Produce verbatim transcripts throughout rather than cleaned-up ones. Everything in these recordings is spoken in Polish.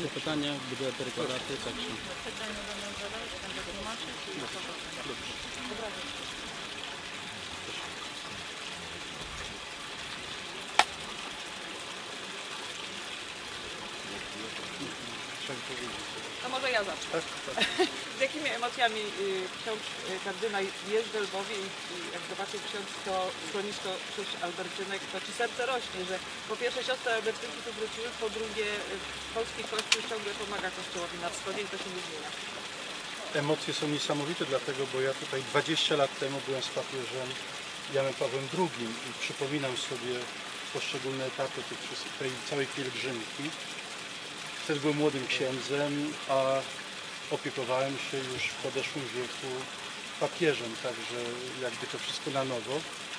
Є питання, буде перекладати, так що. Питання будемо задавати, там буде тлумачити. To może ja zacznę. Tak, tak. Z jakimi emocjami y, ksiądz y, kardynał jest w Lwowie i, i jak zobaczył ksiądz to schronisko przy Albertynek, to ci serce rośnie, że po pierwsze siostry Albertynki tu wróciły, po drugie y, polski kościół ciągle pomaga kościołowi na wschodzie i to się nie zmienia. Emocje są niesamowite, dlatego, bo ja tutaj dwadzieścia lat temu byłem z papieżem Janem Pawłem drugim i przypominam sobie poszczególne etapy tej, tej całej pielgrzymki. Wtedy byłem młodym księdzem, a opiekowałem się już w podeszłym wieku papieżem, także jakby to wszystko na nowo.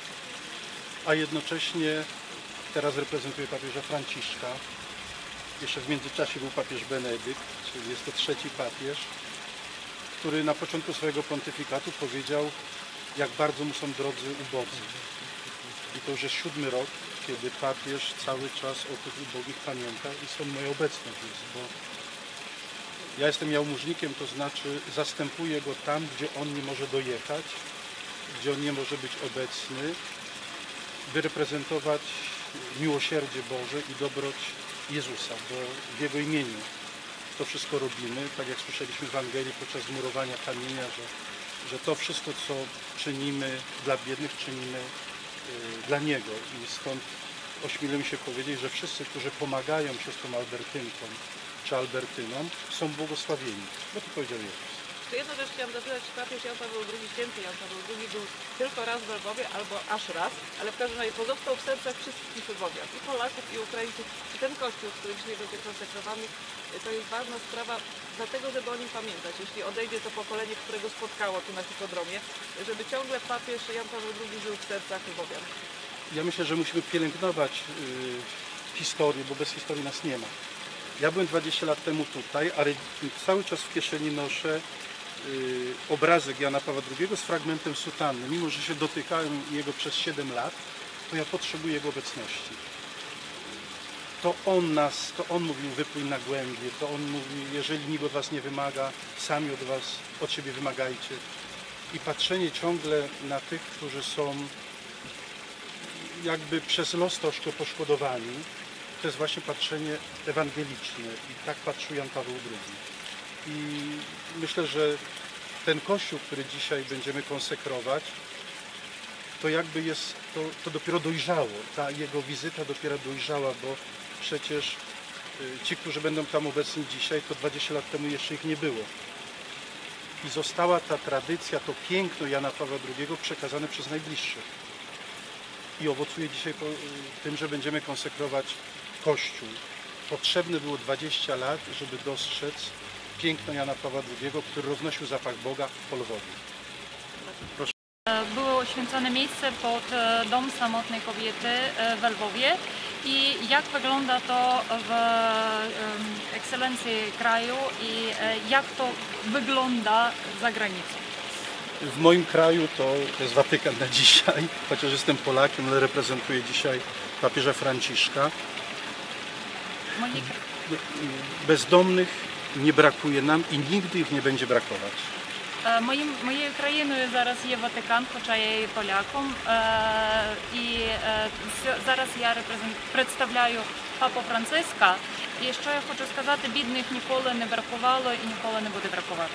A jednocześnie teraz reprezentuję papieża Franciszka. Jeszcze w międzyczasie był papież Benedykt, czyli jest to trzeci papież, który na początku swojego pontyfikatu powiedział, jak bardzo mu są drodzy ubodzy. I to już jest siódmy rok, kiedy papież cały czas o tych ubogich pamięta i stąd moja obecność jest, bo ja jestem jałmużnikiem, to znaczy zastępuję go tam, gdzie on nie może dojechać, gdzie on nie może być obecny, by reprezentować miłosierdzie Boże i dobroć Jezusa, bo w Jego imieniu to wszystko robimy, tak jak słyszeliśmy w Ewangelii podczas murowania kamienia, że, że to wszystko, co czynimy dla biednych, czynimy y, dla Niego i stąd ośmielę się powiedzieć, że wszyscy, którzy pomagają siostrom Albertynkom czy Albertynom, są błogosławieni, bo to powiedział Jezus. To jedną rzecz chciałam zapytać, czy papież Jan Paweł drugi, święty Jan Paweł drugi był tylko raz w Lwowie, albo aż raz, ale w każdym razie pozostał w sercach wszystkich Lwowian, i Polaków, i Ukraińców. I ten kościół, który dzisiaj będzie konsekrowany, to jest ważna sprawa, dlatego, żeby o nim pamiętać. Jeśli odejdzie to pokolenie, którego spotkało tu na Hippodromie, żeby ciągle papież Jan Paweł drugi żył w sercach Lwowian. Ja myślę, że musimy pielęgnować y, historię, bo bez historii nas nie ma. Ja byłem dwadzieścia lat temu tutaj, ale cały czas w kieszeni noszę y, obrazek Jana Pawła drugiego z fragmentem sutanny. Mimo że się dotykałem jego przez siedem lat, to ja potrzebuję jego obecności. To on nas, to on mówił, wypłyń na głębie, to on mówił, jeżeli nikt od was nie wymaga, sami od was, od siebie wymagajcie. I patrzenie ciągle na tych, którzy są jakby przez los troszkę poszkodowani, to jest właśnie patrzenie ewangeliczne i tak patrzył Jan Paweł drugi. I myślę, że ten kościół, który dzisiaj będziemy konsekrować, to jakby jest, to, to dopiero dojrzało, ta jego wizyta dopiero dojrzała, bo przecież ci, którzy będą tam obecni dzisiaj, to dwadzieścia lat temu jeszcze ich nie było. I została ta tradycja, to piękno Jana Pawła drugiego przekazane przez najbliższych. I owocuje dzisiaj tym, że będziemy konsekrować Kościół. Potrzebne było dwadzieścia lat, żeby dostrzec piękno Jana Pawła drugiego, który roznosił zapach Boga po Lwowie. Proszę. Było uświęcone miejsce pod Dom Samotnej Kobiety w Lwowie. I jak wygląda to w ekscelencji kraju i jak to wygląda za granicą? W moim kraju to, to jest Watykan na dzisiaj, chociaż jestem Polakiem, ale reprezentuję dzisiaj papieża Franciszka. Bezdomnych nie brakuje nam i nigdy ich nie będzie brakować. Моїм, моєю країною зараз є Ватикан, хоча я є поляком. І зараз я репрезент... представляю папу Франциска. І що я хочу сказати, бідних ніколи не бракувало і ніколи не буде бракувати.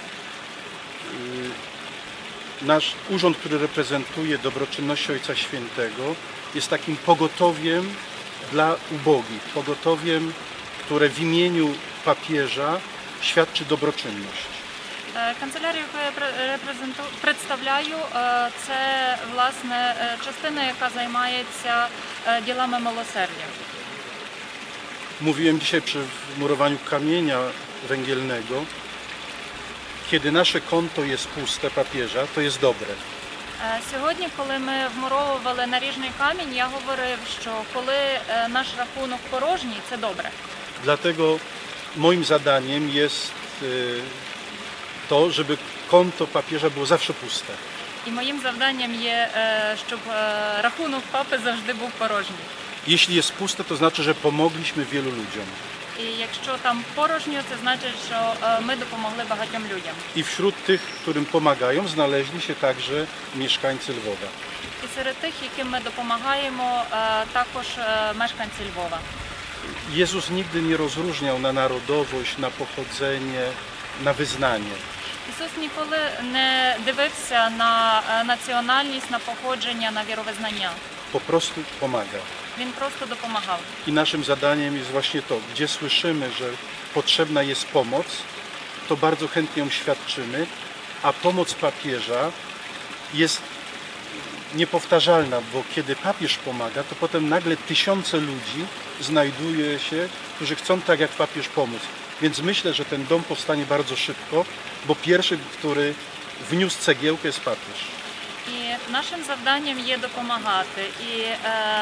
Nasz urząd, który reprezentuje dobroczynność Ojca Świętego, jest takim pogotowiem dla ubogich, pogotowiem, które w imieniu papieża świadczy dobroczynność. Канцелярію, яку я представляю, це, власне, частина, яка займається ділами милосердя. Mówiłem dzisiaj przy murowaniu kamienia węgielnego, kiedy nasze konto jest puste papieża, to jest dobre. Сьогодні, коли ми вмуровували наріжний камінь, я говорив, що коли наш рахунок порожній, це добре. Dlatego moim zadaniem jest to, żeby konto papieża było zawsze puste. І моїм завданням є, щоб рахунок папи завжди був порожній. Jeśli jest puste, to znaczy, że pomogliśmy wielu ludziom. І якщо там порожньо, це значить, що е, ми допомогли багатьом людям. I wśród tych, którym pomagają, znaleźli się także mieszkańcy Lwowa. І серед тих, яким ми допомагаємо, е, також е, мешканці Львова. Jezus nigdy nie rozróżniał na narodowość, na pochodzenie, na wyznanie. Ісус ніколи не дивився на е, національність, на походження, на віровизнання. Po prostu pomagał. Він просто допомагав. I naszym zadaniem jest właśnie to, gdzie słyszymy, że potrzebna jest pomoc, to bardzo chętnie ją świadczymy, a pomoc papieża jest niepowtarzalna, bo kiedy papież pomaga, to potem nagle tysiące ludzi znajduje się, którzy chcą tak jak papież pomóc. Więc myślę, że ten dom powstanie bardzo szybko, bo pierwszy, który wniósł cegiełkę, jest papież. І нашим завданням є допомагати. І е,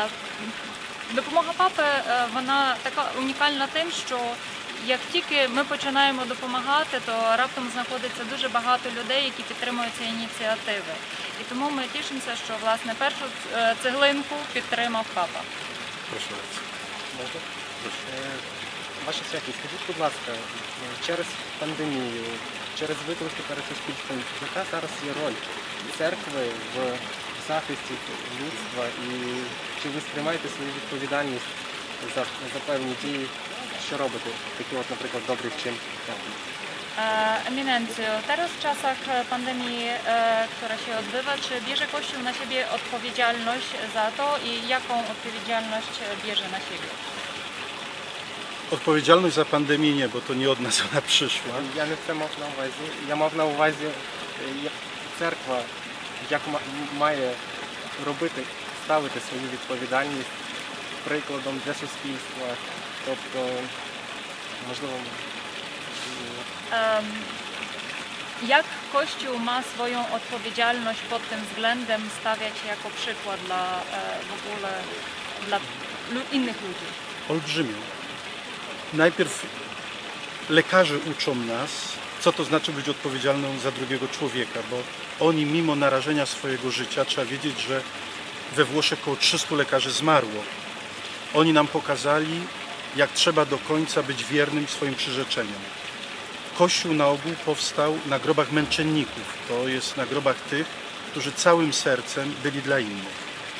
допомога папи, е, вона така унікальна тим, що як тільки ми починаємо допомагати, то раптом знаходиться дуже багато людей, які підтримують ці ініціативи. І тому ми тішимося, що власне першу е, цеглинку підтримав папа. Proszę bardzo. Можна? Е, Ваша святість, скажіть, будь ласка, через пандемію, через виклики перед суспільством, яка зараз є роль церкви в захисті людства і чи ви сприймаєте свою відповідальність за, за певні дії, що робите, такі от, наприклад, добрі wczynki? E, Eminencjo, teraz w czasach pandemii, e, która się odbywa, czy bierze Kościół na siebie odpowiedzialność za to i jaką odpowiedzialność bierze na siebie? Odpowiedzialność za pandemię nie, bo to nie od nas ona przyszła. Я не це мав на увазі. Я мав на увазі, е, як церква, як ма- має робити, ставити свою відповідальність прикладом для суспільства. Тобто, можливо, Em, Jak Kościół ma swoją odpowiedzialność pod tym względem stawiać jako przykład dla e, w ogóle dla lu- innych ludzi? Olbrzymią. Najpierw lekarze uczą nas, co to znaczy być odpowiedzialną za drugiego człowieka, bo oni mimo narażenia swojego życia, trzeba wiedzieć, że we Włoszech około trzystu lekarzy zmarło. Oni nam pokazali, jak trzeba do końca być wiernym swoim przyrzeczeniom. Kościół na ogół powstał na grobach męczenników, to jest na grobach tych, którzy całym sercem byli dla innych.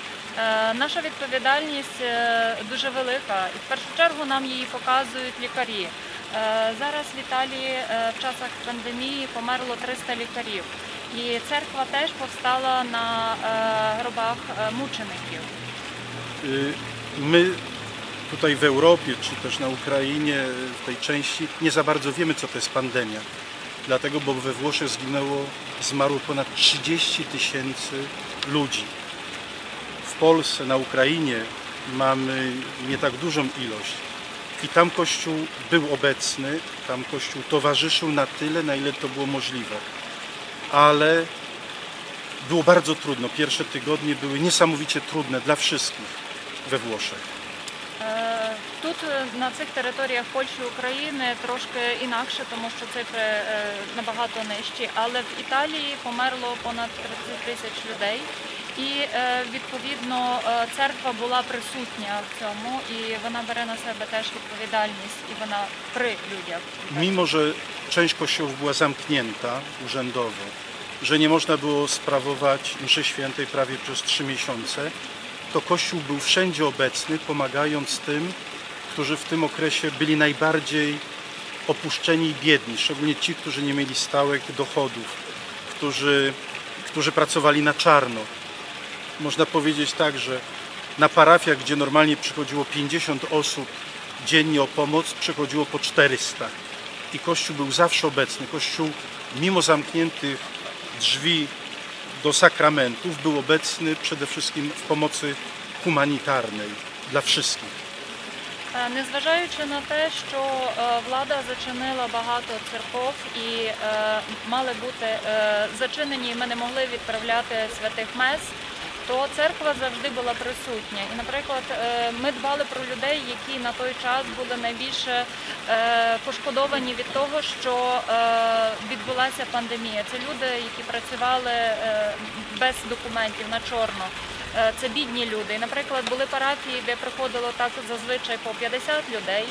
Е, Наша відповідальність е, дуже велика, і в першу чергу нам її показують лікарі. Е, Зараз в Італії е, в часах пандемії померло триста лікарів. І церква теж повстала на е, гробах е, мучеників. Y, My tutaj w Europie, czy też na Ukrainie, w tej części, nie za bardzo wiemy, co to jest pandemia. Dlatego, bo we Włoszech zginęło, zmarło ponad trzydzieści tysięcy ludzi. W Polsce, na Ukrainie mamy nie tak dużą ilość. I tam Kościół był obecny, tam Kościół towarzyszył na tyle, na ile to było możliwe. Ale było bardzo trudno. Pierwsze tygodnie były niesamowicie trudne dla wszystkich we Włoszech. Е, Тут е, на цих територіях Польщі і України трошки інакше, тому що цифри е, набагато нижчі, але в Італії померло понад тридцять тисяч людей. І е, відповідно е, церква була присутня в цьому, і вона бере на себе теж відповідальність, і вона при людях. Mimo że część kościołów była zamknięta urzędowo, że nie można było sprawować mszy świętej prawie przez trzy miesiące, to Kościół był wszędzie obecny, pomagając tym, którzy w tym okresie byli najbardziej opuszczeni i biedni, szczególnie ci, którzy nie mieli stałych dochodów, którzy, którzy pracowali na czarno. Można powiedzieć tak, że na parafiach, gdzie normalnie przychodziło pięćdziesiąt osób dziennie o pomoc, przychodziło po czterysta. I Kościół był zawsze obecny. Kościół, mimo zamkniętych drzwi do sakramentów, był obecny przede wszystkim w pomocy humanitarnej dla wszystkich. Е, Незважаючи на те, що е, влада зачинила багато церков і е, мали бути е, зачинені, і ми не могли відправляти святих мес, то церква завжди була присутня. І, наприклад, е, ми дбали про людей, які на той час були найбільше е, пошкодовані від того, що е, відбулася пандемія. Це люди, які працювали е, без документів на чорно. Е, Це бідні люди. І, наприклад, були парафії, де приходило так зазвичай по п'ятдесят людей,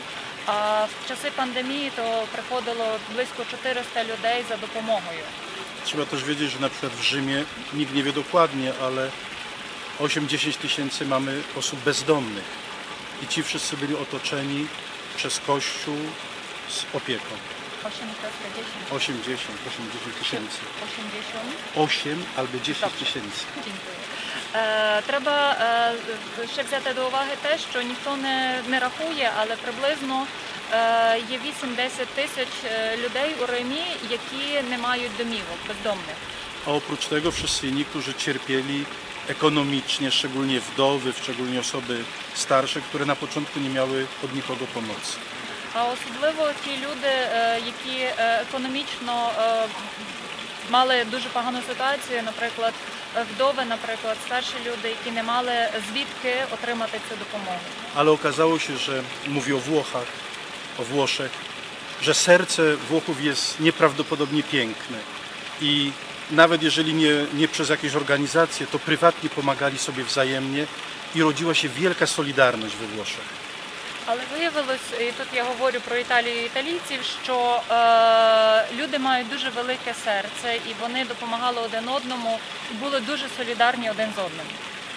А в часи пандемії то приходило близько чотириста людей за допомогою. Trzeba też wiedzieć, że na przykład w Rzymie, nikt nie wie dokładnie, ale osiem do dziesięciu tysięcy mamy osób bezdomnych. I ci wszyscy byli otoczeni przez Kościół z opieką. osiemdziesiąt. osiemdziesiąt, osiemdziesiąt tysięcy. osiemdziesiąt. osiem albo dziesięć tysięcy. Дякую. Е, треба е, ще взяти до уваги те, що ніхто не, не рахує, але приблизно е, є вісім-десять тисяч е, людей у Римі, які не мають домівок, бездомних. A oprócz tego wszyscy inni, którzy cierpieli ekonomicznie, szczególnie wdowy, szczególnie osoby starsze, które na początku nie miały od nikogo pomocy. А особливо ті люди, е, які е, економічно е, мали дуже погану ситуацію, наприклад, wdowy, наприклад, старші люди, які не мали звідки отримати цю допомогу. Ale okazało się, że mówi o Włochach, o Włoszech, że serce Włochów jest nieprawdopodobnie piękne i nawet jeżeli nie, nie przez jakieś organizacje, to prywatnie pomagali sobie wzajemnie i rodziła się wielka solidarność we Włoszech. Але виявилось, і тут я говорю про Італію і італійців, що е, люди мають дуже велике серце і вони допомагали один одному і були дуже солідарні один з одним.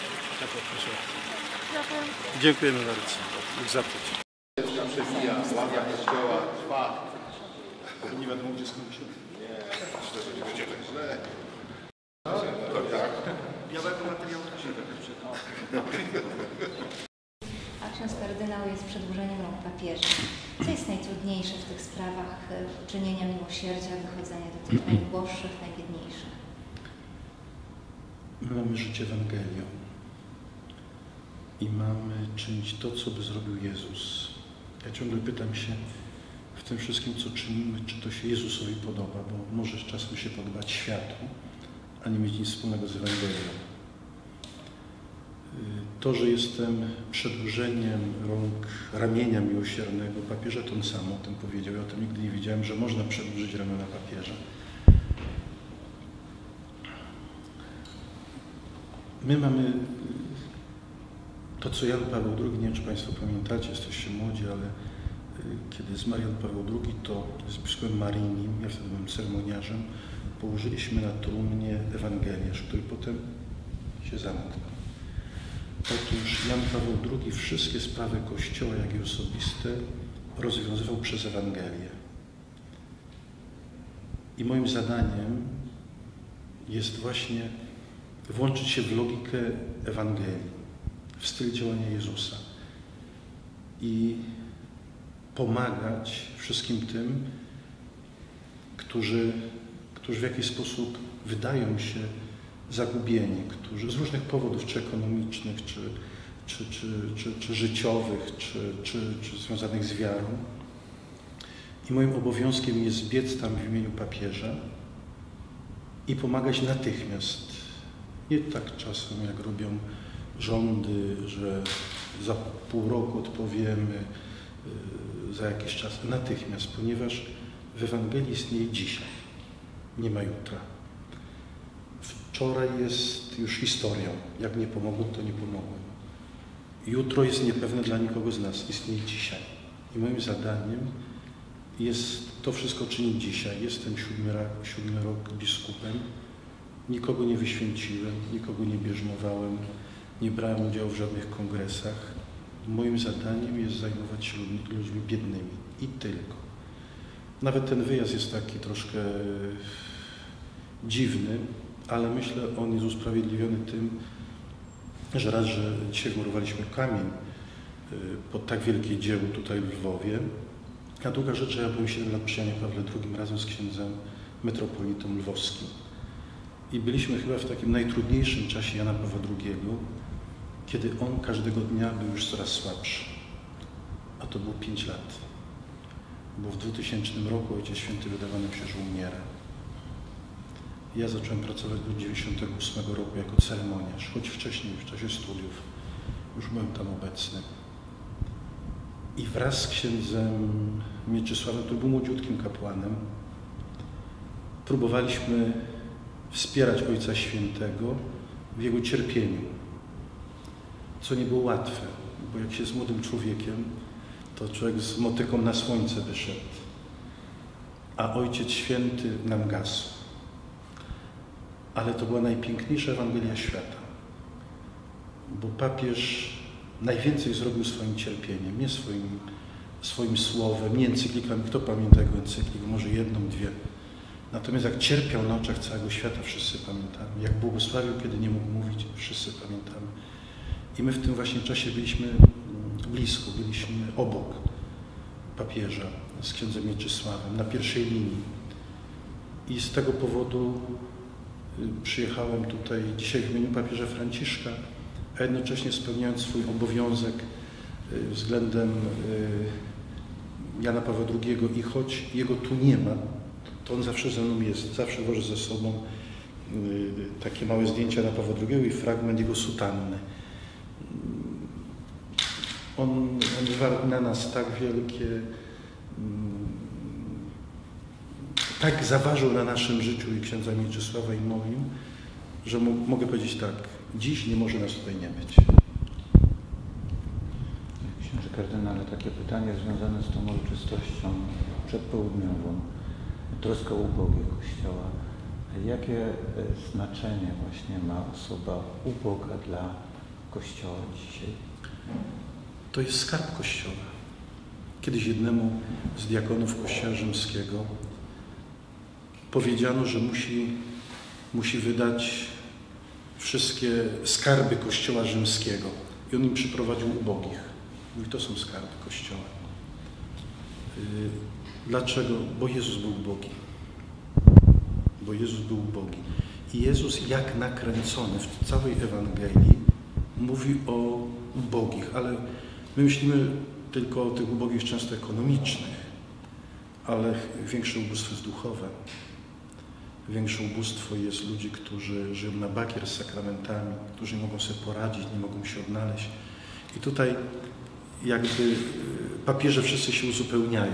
Дякую. Dziękujemy bardzo. Bóg zapłać. Przewija, ława kościoła trwa. Nie wiadomo, gdzie skończymy. Będzie tak źle. Białego materiału też A ksiądz kardynał jest przedłużeniem rąk papieża. Co jest najtrudniejsze w tych sprawach e, czynienia miłosierdzia, wychodzenia do tych najuboższych, najbiedniejszych? My mamy żyć Ewangelią i mamy czynić to, co by zrobił Jezus. Ja ciągle pytam się w tym wszystkim, co czynimy, czy to się Jezusowi podoba, bo może czasem się podobać światu, a nie mieć nic wspólnego z Ewangelią. To, że jestem przedłużeniem rąk ramienia miłosiernego papieża, to on sam o tym powiedział. Ja o tym nigdy nie wiedziałem, że można przedłużyć ramiona papieża. My mamy to, co Jan Paweł drugi, nie wiem, czy Państwo pamiętacie, jesteście młodzi, ale kiedy zmarł Jan Paweł drugi, to z biskupem Marinim, ja wtedy byłem ceremoniarzem, położyliśmy na trumnie Ewangelię, który potem się zamknął. Otóż Jan Paweł drugi wszystkie sprawy Kościoła, jak i osobiste, rozwiązywał przez Ewangelię. I moim zadaniem jest właśnie włączyć się w logikę Ewangelii, w styl działania Jezusa i pomagać wszystkim tym, którzy, którzy w jakiś sposób wydają się zagubieni, którzy z różnych powodów, czy ekonomicznych, czy, czy, czy, czy, czy życiowych, czy, czy, czy związanych z wiarą. I moim obowiązkiem jest biec tam w imieniu papieża i pomagać natychmiast. Nie tak czasem, jak robią rządy, że za pół roku odpowiemy, za jakiś czas. Natychmiast, ponieważ w Ewangelii istnieje dzisiaj, nie ma jutra. Wczoraj jest już historią. Jak nie pomogłem, to nie pomogłem. Jutro jest niepewne dla nikogo z nas. Istnieje dzisiaj. I moim zadaniem jest to wszystko czynić dzisiaj. Jestem siódmy, siódmy rok biskupem. Nikogo nie wyświęciłem, nikogo nie bierzmowałem, nie brałem udziału w żadnych kongresach. Moim zadaniem jest zajmować się ludźmi, ludźmi biednymi. I tylko. Nawet ten wyjazd jest taki troszkę dziwny, ale myślę, on jest usprawiedliwiony tym, że raz, że dzisiaj wmurowaliśmy kamień pod tak wielkie dzieło tutaj w Lwowie, a druga rzecz, że ja byłem siedem lat przy Janie Pawle drugim razem z księdzem metropolitą lwowskim. I byliśmy chyba w takim najtrudniejszym czasie Jana Pawła drugiego, kiedy on każdego dnia był już coraz słabszy. A to było pięć lat. Bo w dwutysięcznym roku Ojciec Święty wydawał nam się, że umiera. Ja zacząłem pracować do dziewięćdziesiątego ósmego roku jako ceremoniarz, choć wcześniej, w czasie studiów, już byłem tam obecny. I wraz z księdzem Mieczysławem, który był młodziutkim kapłanem, próbowaliśmy wspierać Ojca Świętego w jego cierpieniu, co nie było łatwe, bo jak się jest młodym człowiekiem, to człowiek z motyką na słońce wyszedł, a Ojciec Święty nam gasł. Ale to była najpiękniejsza Ewangelia świata, bo papież najwięcej zrobił swoim cierpieniem, nie swoim, swoim słowem, nie encyklikami. Kto pamięta jego encyklik? Może jedną, dwie. Natomiast jak cierpiał na oczach całego świata, wszyscy pamiętamy. Jak błogosławił, kiedy nie mógł mówić, wszyscy pamiętamy. I my w tym właśnie czasie byliśmy blisko, byliśmy obok papieża z księdzem Mieczysławem, na pierwszej linii. I z tego powodu przyjechałem tutaj dzisiaj w imieniu papieża Franciszka, a jednocześnie spełniając swój obowiązek względem Jana Pawła drugiego i choć jego tu nie ma, to on zawsze ze mną jest, zawsze woży ze sobą takie małe zdjęcia Jana Pawła drugiego i fragment jego sutanny. On, on wywarł na nas tak wielkie, tak zaważył na naszym życiu i księdza Mieczysława i moim, że mogę powiedzieć tak, dziś nie może nas tutaj nie być. Księże kardynale, takie pytanie związane z tą uroczystością przedpołudniową, troska o ubogie Kościoła. Jakie znaczenie właśnie ma osoba uboga dla Kościoła dzisiaj? To jest skarb Kościoła. Kiedyś jednemu z diakonów Kościoła Rzymskiego powiedziano, że musi, musi wydać wszystkie skarby Kościoła Rzymskiego. I on im przyprowadził ubogich. Mówi, to są skarby Kościoła. Dlaczego? Bo Jezus był ubogi. Bo Jezus był ubogi. I Jezus, jak nakręcony w całej Ewangelii, mówi o ubogich, ale my myślimy tylko o tych ubogich często ekonomicznych, ale większe ubóstwo jest duchowe. Większe ubóstwo jest ludzi, którzy żyją na bakier z sakramentami, którzy nie mogą sobie poradzić, nie mogą się odnaleźć. I tutaj jakby papieże wszyscy się uzupełniają.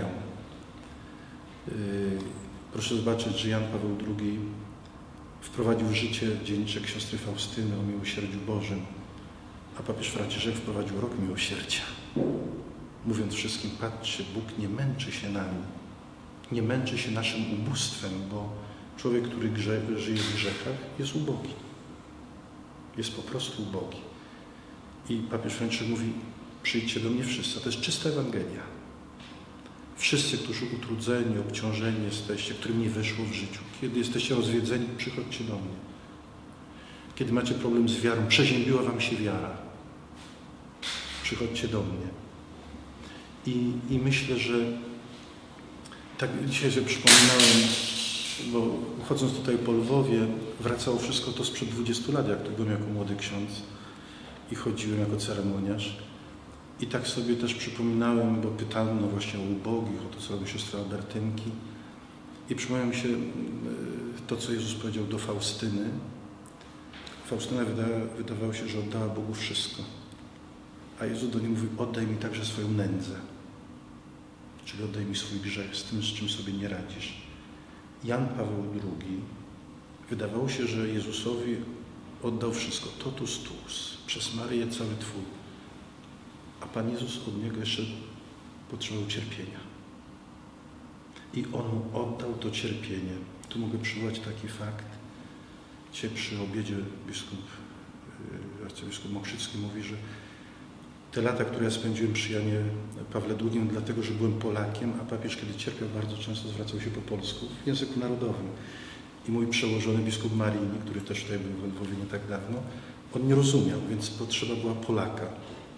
Proszę zobaczyć, że Jan Paweł drugi wprowadził w życie dzienniczek siostry Faustyny o miłosierdziu Bożym, a papież Franciszek wprowadził rok miłosierdzia. Mówiąc wszystkim, patrzcie, Bóg nie męczy się nami, nie męczy się naszym ubóstwem, bo człowiek, który grze, żyje w grzechach, jest ubogi. Jest po prostu ubogi. I papież Franciszek mówi, przyjdźcie do mnie wszyscy. To jest czysta Ewangelia. Wszyscy, którzy utrudzeni, obciążeni jesteście, którym nie wyszło w życiu. Kiedy jesteście rozwiedzeni, przychodźcie do mnie. Kiedy macie problem z wiarą, przeziębiła wam się wiara, przychodźcie do mnie. I, i myślę, że tak dzisiaj sobie przypominałem, bo chodząc tutaj po Lwowie, wracało wszystko to sprzed dwudziestu lat, jak tu byłem jako młody ksiądz i chodziłem jako ceremoniarz. I tak sobie też przypominałem, bo pytałem no właśnie o ubogich, o to, co robi siostra Albertynki. I przypomniałem się to, co Jezus powiedział do Faustyny. Faustyna wydała, wydawało się, że oddała Bogu wszystko. A Jezus do niej mówi, oddaj mi także swoją nędzę. Czyli oddaj mi swój grzech, z tym, z czym sobie nie radzisz. Jan Paweł drugi, wydawało się, że Jezusowi oddał wszystko, totus tuus, przez Maryję cały Twój. A Pan Jezus od Niego jeszcze potrzebował cierpienia. I On mu oddał to cierpienie. Tu mogę przywołać taki fakt. Dzisiaj przy obiedzie biskup, arcybiskup Mokrzycki mówi, że te lata, które ja spędziłem przy Janie Pawle drugim, dlatego, że byłem Polakiem, a papież, kiedy cierpiał, bardzo często zwracał się po polsku, w języku narodowym. I mój przełożony biskup Marini, który też tutaj był w Lwowie nie tak dawno, on nie rozumiał, więc potrzeba była Polaka.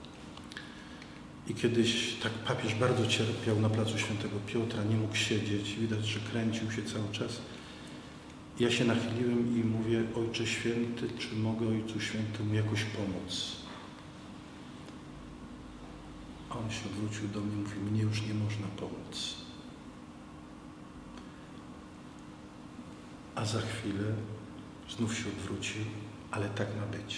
I kiedyś tak papież bardzo cierpiał na placu Świętego Piotra, nie mógł siedzieć, widać, że kręcił się cały czas. Ja się nachyliłem i mówię, Ojcze Święty, czy mogę Ojcu Świętemu jakoś pomóc? A on się odwrócił do mnie i mówi, mnie już nie można pomóc. A za chwilę znów się odwrócił, ale tak ma być.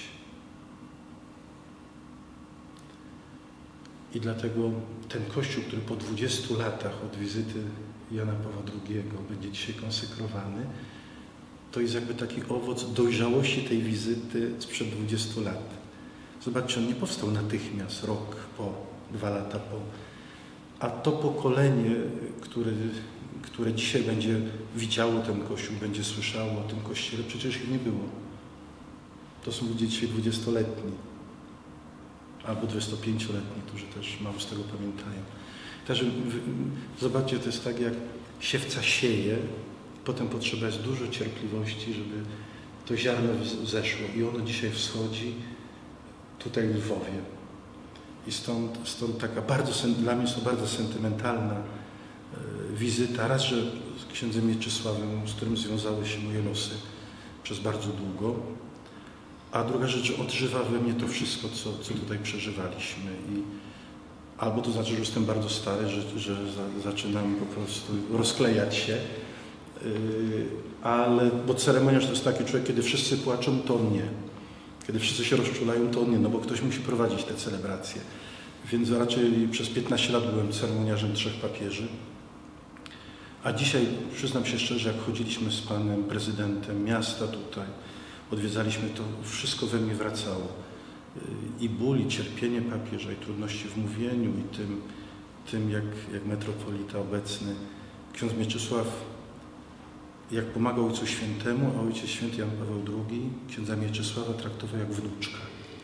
I dlatego ten Kościół, który po dwudziestu latach od wizyty Jana Pawła drugiego będzie dzisiaj konsekrowany, to jest jakby taki owoc dojrzałości tej wizyty sprzed dwudziestu lat. Zobaczcie, on nie powstał natychmiast, rok po, dwa lata po, A to pokolenie, które, które dzisiaj będzie widziało ten Kościół, będzie słyszało o tym Kościele, przecież ich nie było. To są ludzie dzisiaj dwudziestoletni albo dwudziestopięcioletni, którzy też mało z tego pamiętają. Także zobaczcie, to jest tak, jak siewca sieje, potem potrzeba jest dużo cierpliwości, żeby to ziarno zeszło i ono dzisiaj wschodzi tutaj w Lwowie. I stąd, stąd taka bardzo, dla mnie jest to bardzo sentymentalna e, wizyta. Raz, że z księdzem Mieczysławem, z którym związały się moje losy przez bardzo długo, a druga rzecz, że odżywa we mnie to wszystko, co, co tutaj przeżywaliśmy. I albo to znaczy, że jestem bardzo stary, że, że za, zaczynam po prostu rozklejać się, yy, ale, bo ceremoniarz to jest taki człowiek, kiedy wszyscy płaczą, to on nie. Kiedy wszyscy się rozczulają, to on nie, no bo ktoś musi prowadzić te celebracje. Więc raczej przez piętnaście lat byłem ceremoniarzem trzech papieży. A dzisiaj, przyznam się szczerze, jak chodziliśmy z panem prezydentem miasta tutaj, odwiedzaliśmy, to wszystko we mnie wracało. I ból, i cierpienie papieża, i trudności w mówieniu, i tym, tym jak, jak metropolita obecny, ksiądz Mieczysław, jak pomagał Ojcu Świętemu, a Ojciec Święty Jan Paweł drugi księdza Mieczysława traktował jak wnuczka.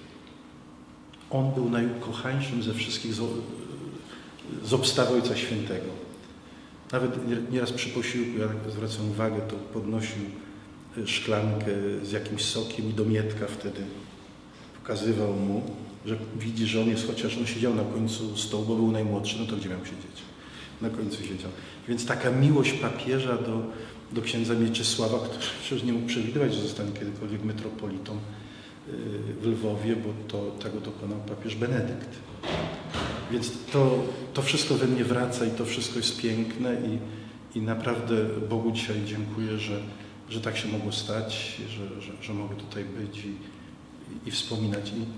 On był najukochańszym ze wszystkich z, z obstawy Ojca Świętego. Nawet nieraz przy posiłku, ja tak zwracam uwagę, to podnosił szklankę z jakimś sokiem i do Mietka wtedy pokazywał mu, że widzi, że on jest, chociaż on siedział na końcu stołu, bo był najmłodszy, no to gdzie miał siedzieć? Na końcu siedział. Więc taka miłość papieża do, do księdza Mieczysława, który przecież nie mógł przewidywać, że zostanie kiedykolwiek metropolitą w Lwowie, bo to, tego dokonał papież Benedykt. Więc to, to wszystko we mnie wraca i to wszystko jest piękne i, i naprawdę Bogu dzisiaj dziękuję, że, że tak się mogło stać, że, że, że mogę tutaj być i, i, i wspominać. I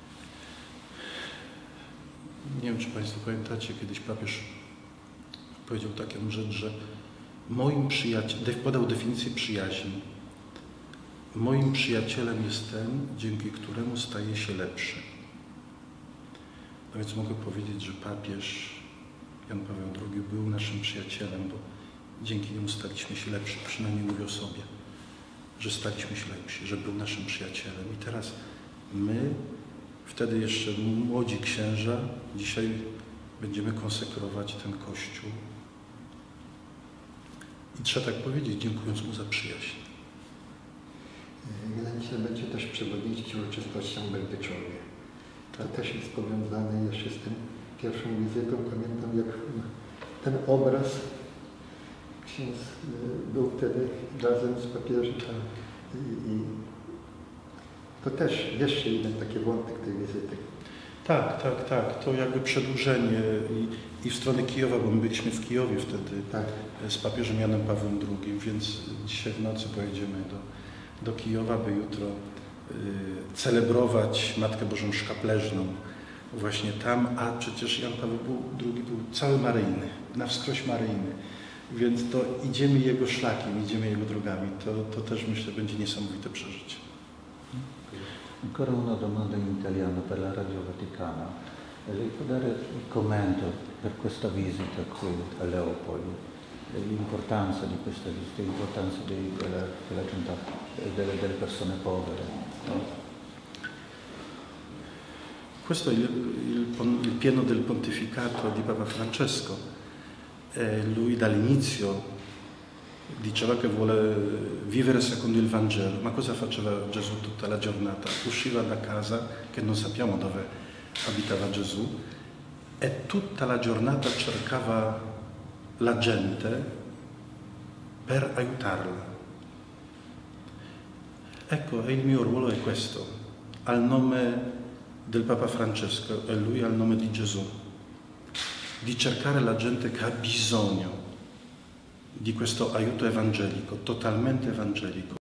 nie wiem, czy Państwo pamiętacie, kiedyś papież powiedział taką rzecz, że moim przyjacielem, podał definicję przyjaźni. Moim przyjacielem jest ten, dzięki któremu staje się lepszy. No więc mogę powiedzieć, że papież Jan Paweł drugi był naszym przyjacielem, bo dzięki niemu staliśmy się lepsi, przynajmniej mówię o sobie, że staliśmy się lepsi, że był naszym przyjacielem. I teraz my, wtedy jeszcze młodzi księża, dzisiaj będziemy konsekrować ten Kościół. I trzeba tak powiedzieć, dziękując mu za przyjaźń. Mianowicie będzie też przewodzić uroczystością w Berdyczowie. To też jest powiązane jeszcze z tym pierwszą wizytą. Pamiętam, jak ten obraz ksiądz był wtedy razem z papieżem. I, i to też jeszcze jeden taki wątek tej wizyty. Tak, tak, tak. To jakby przedłużenie i, i w stronę Kijowa, bo my byliśmy w Kijowie wtedy tak. z papieżem Janem Pawłem drugim, więc dzisiaj w nocy pojedziemy do, do Kijowa, by jutro y, celebrować Matkę Bożą Szkapleżną właśnie tam, a przecież Jan Paweł drugi był cały maryjny, na wskroś maryjny, więc to idziemy jego szlakiem, idziemy jego drogami. To, to też myślę będzie niesamowite przeżycie. Ancora una domanda in italiano per la Radio Vaticana. Lei può dare il commento per questa visita qui a Leopoli, l'importanza di questa visita, l'importanza di quella, della gente, delle, delle persone povere. No? Questo è il, il, il pieno del pontificato di Papa Francesco. Eh, lui dall'inizio diceva che vuole vivere secondo il Vangelo. Ma cosa faceva Gesù tutta la giornata? Usciva da casa, che non sappiamo dove abitava Gesù, e tutta la giornata cercava la gente per aiutarla. Ecco, e il mio ruolo è questo, al nome del Papa Francesco e lui al nome di Gesù, di cercare la gente che ha bisogno di questo aiuto evangelico, totalmente evangelico.